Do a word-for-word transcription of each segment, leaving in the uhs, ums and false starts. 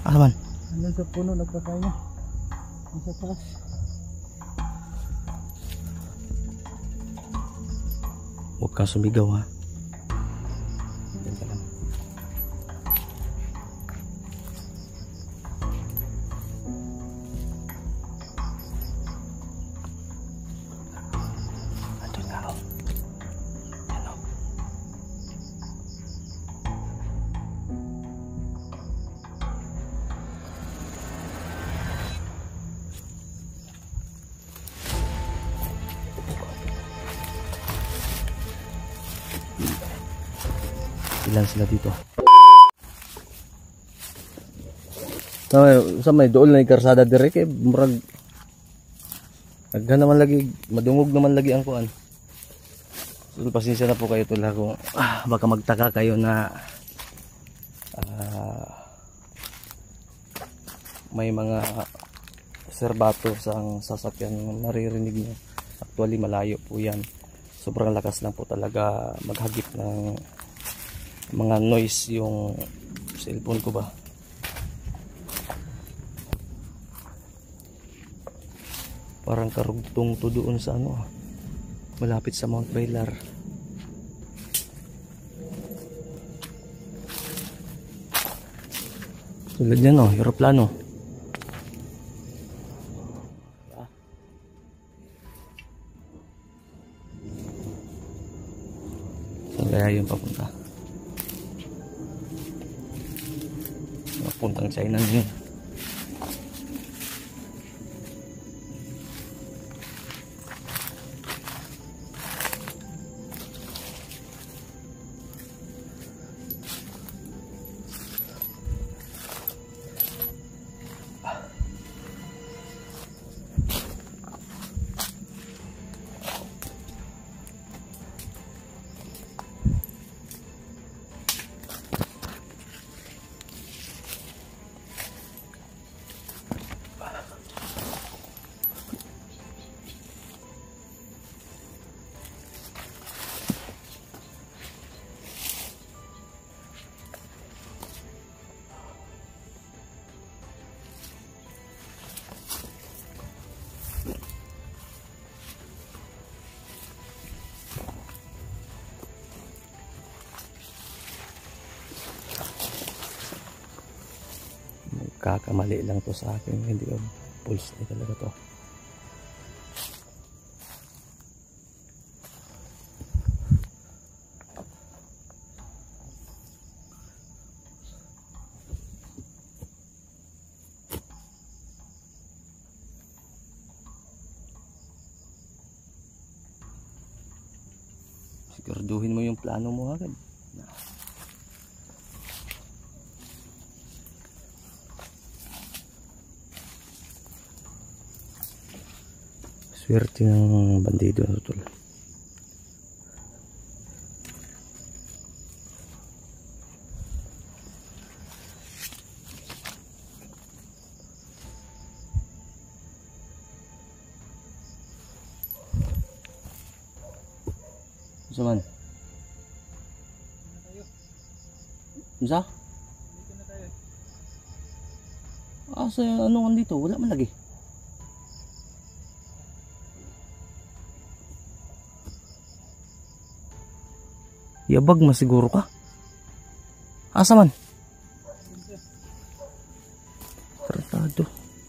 Aman. Andun sa puno nagpakain na. Nasa taas. Huwag kang sumigaw ha. Diyan ka lang. Andun nga ako. Yan o. Ilan sila dito? Sa may, sa may dool na yung karsada direk eh, murag naghan naman lagi, madungog naman lagi ang kuan. So pasensya na po kayo tol ha kung ah, baka magtaka kayo na ah, may mga serbato sa sasakyan naririnig nyo. Actually malayo po yan, sobrang lakas lang po talaga maghagip ng mga noise yung cellphone ko ba. Parang karugtong to doon sa ano, malapit sa Mount Bailar. Tulad yan o, aeroplano. Saan kaya yung papunta? Puntang China yun. Kakamali lang to sa akin, hindi ko pulse na talaga to. Siguraduhin mo yung plano mo agad. Swerte ng bandido na tol. Isa man? Isa? Dito na tayo. Ah, sa ano nga dito? Wala man lagi. Yabag masiguro ka. Asa man? Tratado.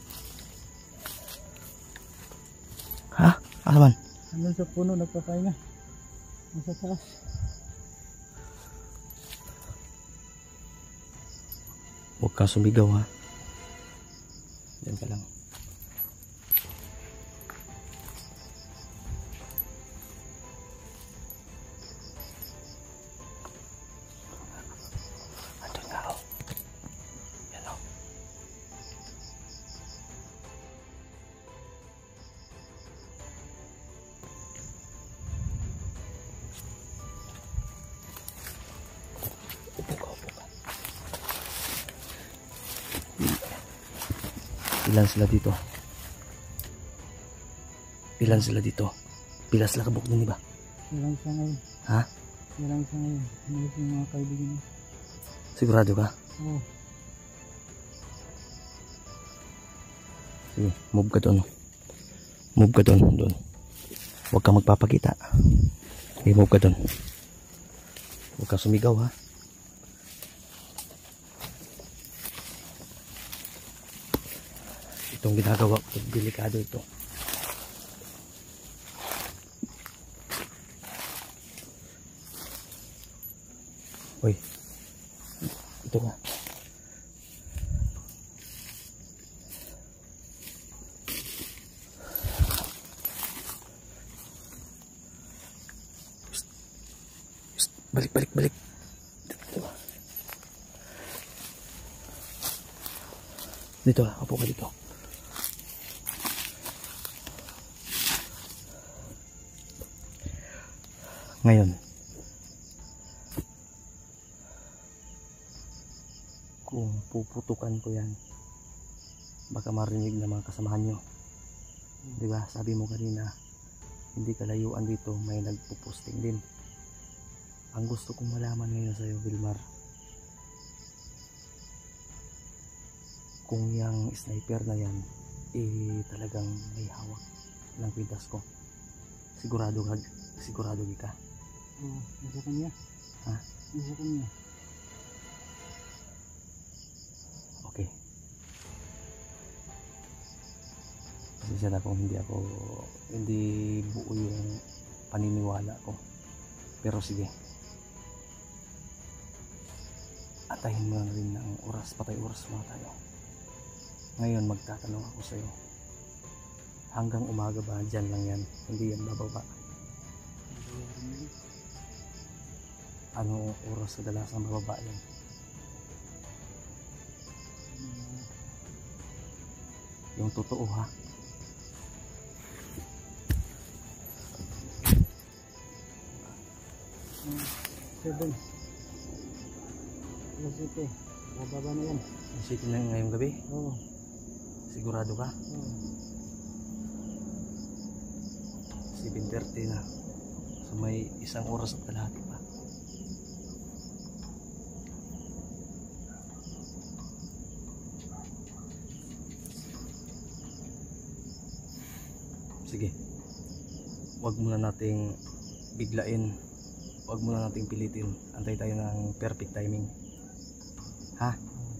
Ha? Asa man? Andun sa puno nagpakain na. Nasa taas. Huwag ka sumigaw ha. Diyan ka lang. Ilan sila dito? Ilan sila dito? Pila sila kabuk din, di ba? Ilang sa ngayon. Ha? Ilang sa ngayon. Umalis yung mga kaibigan mo. Sigurado ka? Oo. Sige, move ka doon. Move ka doon, doon. Huwag kang magpapakita. Sige, move ka doon. Huwag kang sumigaw, ha. Itong ginagawa ko, delikado ito. Uy, ito nga. Psst. Psst. Balik, balik, balik. Dito. Dito, upo ka dito. Ngayon, kung puputukan ko yan, baka marinig ng mga kasamahan nyo. Diba? Sabi mo kanina, hindi kalayuan dito, may nagpuposting din. Ang gusto kong malaman ngayon sa'yo, Wilmar, kung yung sniper na yan, eh talagang may hawak ng kwintas ko. Sigurado ka, sigurado ka. Oo, nasa kanya. Ha? Nasa kanya. Okay. Pasensya na kung hindi ako, hindi buo yung paniniwala ko. Pero sige. Atayin mo na rin ng oras, patay oras mga tayo. Ngayon magtatanong ako sa'yo. Hanggang umaga ba dyan lang yan? Hindi yan bababa. Anong oras kadalasang bababa yan? Yung totoo, ha? Seven. Alas siyete. Bababa na yan. Ang city na ngayong gabi? Oo. Sigurado ka? Oo. seven thirty na. So may isang oras at kalahati pa. Sige. Huwag muna nating biglain. Huwag muna nating pilitin. Antay tayo ng perfect timing. Ha?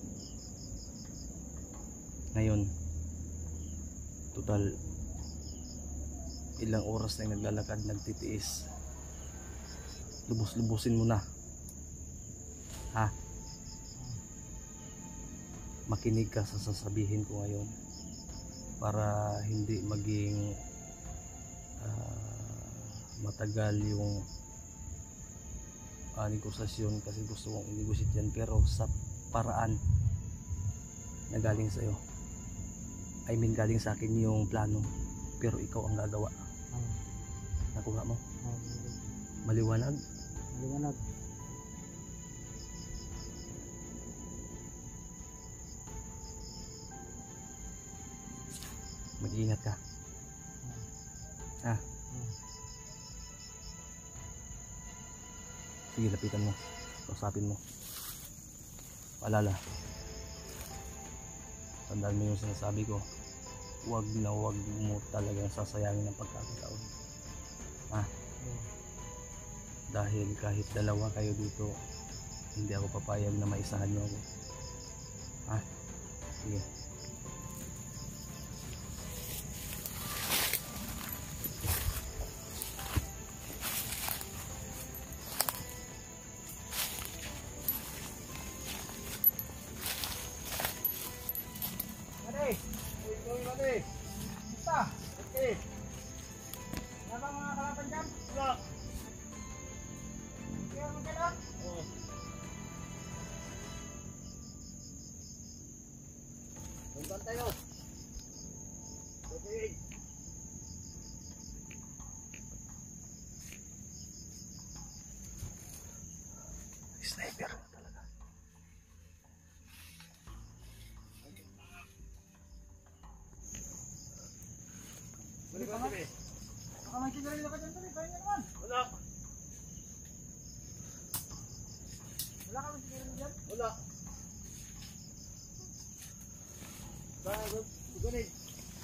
Ngayon, total ilang oras na yung naglalakad, nagtitiis. Lubos-lubusin mo na. Ha? Makinig ka sa sasabihin ko ngayon para hindi maging uh, matagal yung uh, negosasyon, kasi gusto kong i-negotiate yan pero sa paraan na galing sa'yo. I mean galing sa akin yung plano pero ikaw ang gagawa. Oo. Nakuha mo? Oo. Maliwanag? Maliwanag. Mag-iingat ka. Ha? Sige, lapitan mo. Kausapin mo. Paalala. Tandaan mo yung sinasabi ko. Huwag na huwag mo talagang sasayangin ng pagkakataon. Ha? Dahil kahit dalawa kayo dito, hindi ako papayag na maisahan nyo ako. Ha? Sige. Puntan tayo. Okay. Sniper talaga. Balik ka na. Baka may sigarilyo ka dyan, Tari. Pahinga naman. Wala. Wala ka may sigarilyo dyan? Wala. Baka, ganit.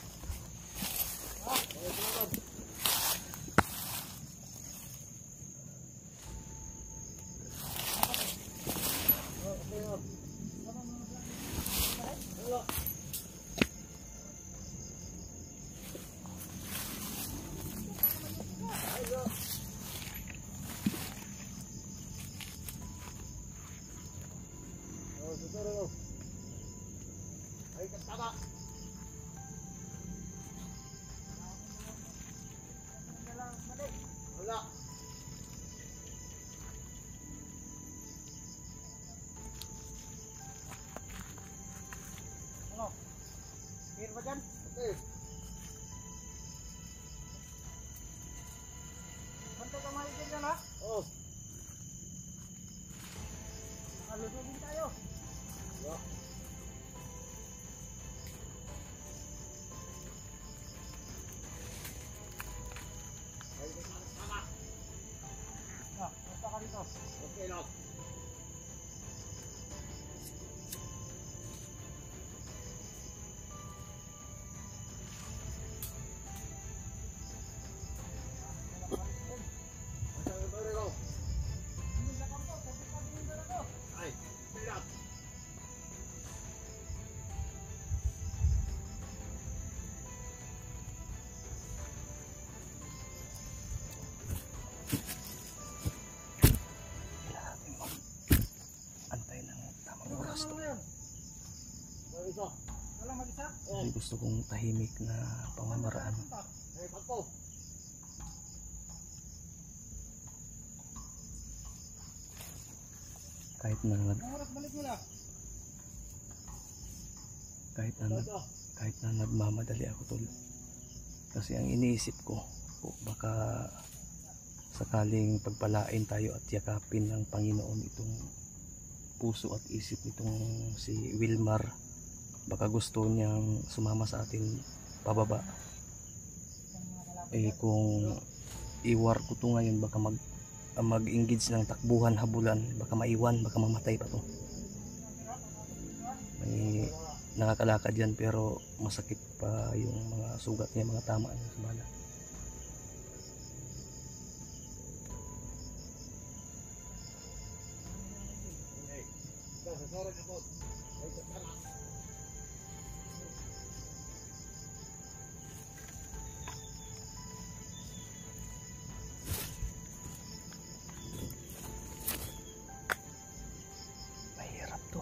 Wala. Ano? Clear ba dyan? Okay. Bantay ka maligyan dyan ha? Oo. Nakalusugin tayo. Wala. Ah, basta ka dito. Okay lang. Antay ng tamang oras to. Walang mag-isa? Kasi gusto kong tahimik na pamamaraan. Eh, pagpo. Kahit na nag, Anong oras balik mo na? kahit na nag, kahit na nagmamadali ako tol. Kasi ang iniisip ko, o baka sakaling pagpalain tayo at yakapin ng Panginoon itong puso at isip nitong si Wilmar, baka gusto niyang sumama sa atin pababa. Eh kung iwar ko to ngayon, baka mag mag-engage ng takbuhan, habulan, baka maiwan, baka mamatay pa to. May nakakalakad yan pero masakit pa yung mga sugat niya, mga tama niya sa bala. Mahirap to.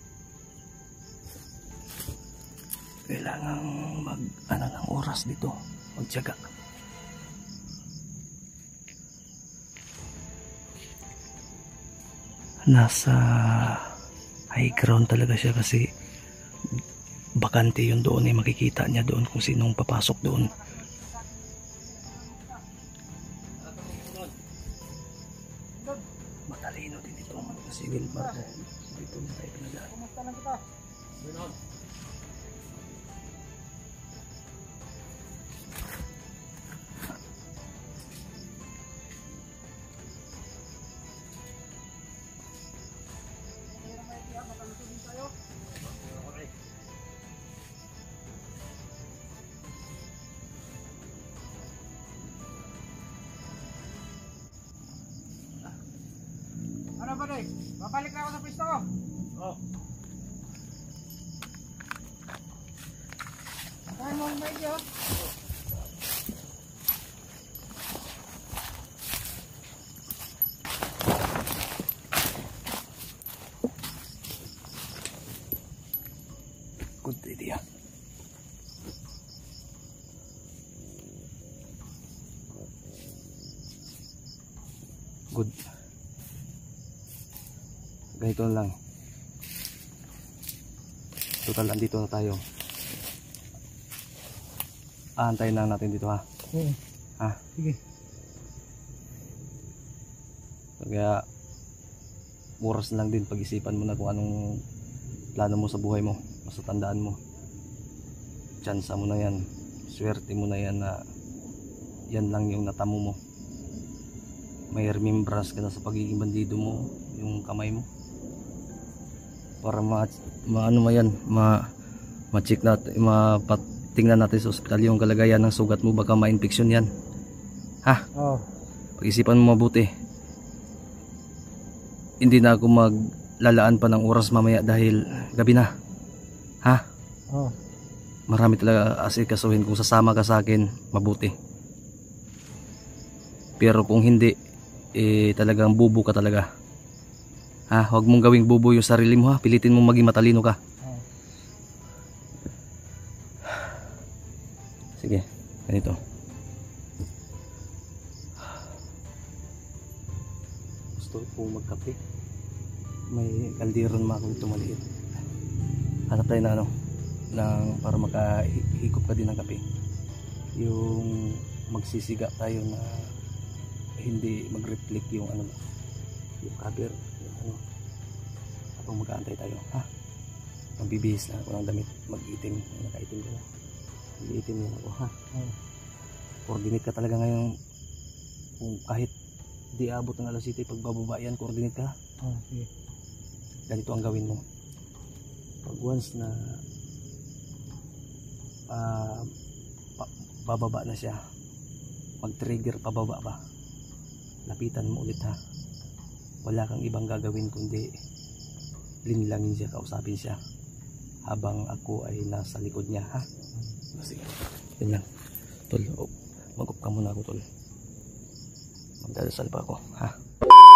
Kailangan mag ano ng oras dito, magtiyaga. Nasa high ground talaga siya kasi bakante yun doon, eh makikita niya doon kung sinong papasok doon. Matalino din ito si Wilmar. Dito na tayo pinadaan. Kumusta lang kita? Binon. Ano ba day? Babalik na ako sa pwesto ko. Oo. Saan mo ang maigi oh? Good idea. Good. Ganito lang. Total, andito na tayo. Aantayin lang natin dito ha. Oo. Ha? Sige. Kaya oras lang din, pag-isipan mo na kung anong plano mo sa buhay mo. Basta tandaan mo, tsansa mo na yan, swerte mo na yan na yan lang yung natamo mo. May remembrance ka na sa pagiging bandido mo, yung kamay mo. Para ma, ma ano ma yan, ma ma-check natin, mapatingnan natin sa ospital yung kalagayan ng sugat mo, baka ma-infection yan. Ha? Oo. Pag-isipan mo mabuti. Hindi na ako maglalaan pa ng oras mamaya dahil gabi na. Ha? Oo. Marami talaga asikasuhin. Kung sasama ka sa akin, mabuti. Pero kung hindi, eh talagang bubo ka talaga. Ha? Huwag mong gawing bubo yung sarili mo ha. Pilitin mong maging matalino ka. Oo. Ganito. Gusto po magkape. May kaldero naman ako dito maliit. Hanap tayo na ano, ng, para makahigop ka din ng kape. Yung magsisiga tayo na hindi mag-reflect yung ano, yung cover, yung ano, habang mag-aantay tayo. Ha? Magbibihis na ako ng damit, mag-itim, nakaitim ko na. Mag-itim na ako, ha? Hmm. Coordinate ka talaga ngayon. Kung kahit di abot ng alas siyete, pagbababa yan, coordinate ka. Ah, sige. Ganito ang gawin mo. Pag once na uh, pa, bababa na siya, mag-trigger pababa pa, lapitan mo ulit, ha. Wala kang ibang gagawin kundi linlangin siya, kausapin siya habang ako ay nasa likod niya, ha. Sige, yun lang tol. Oh, mag-up ka muna ako tol, magdadasal pa ako, ha.